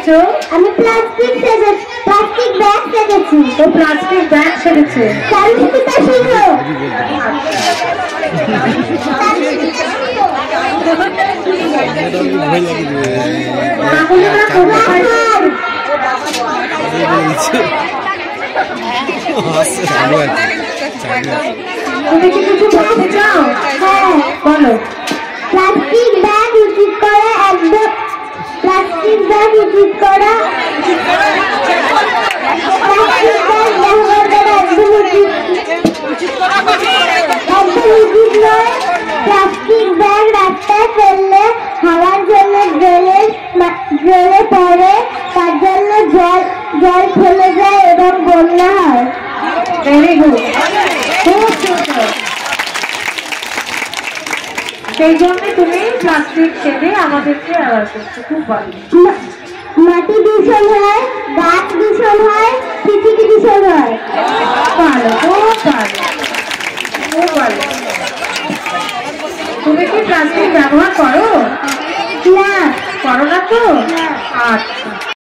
সেজেছো? আমি plastic bag সেজেছি। ও প্লাস্টিক ব্যাগ সেজেছে। চারুলতা সিংহ। তুমি কি কিছু বলতে চাও? হ্যাঁ বলো। প্লাস্টিক ব্যাগ উচিত করা একদম প্লাস্টিক ব্যাগ উচিত করা প্লাস্টিক ব্যাগ ব্যবহার করা একদম উচিত নয়। প্লাস্টিক ব্যাগ রাস্তায় ফেললে হাওয়ার জন্য জলে পড়ে, তার জন্য জল ফেলে যায় এবং বন্যা হয়। ভেরি গুড, খুব সুন্দর। সেই জন্য তুমি প্লাস্টিক সেজে আমাদেরকে অ্যাওয়ার্ড করছো, খুব ভালো। মাটি দূষণ হয়, গাছ দূষণ হয়, পৃথিবী দূষণ হয়। ভালো, খুব ভালো, খুব ভালো। তুমি কি প্লাস্টিক ব্যবহার করো? না, করো না তো? আচ্ছা।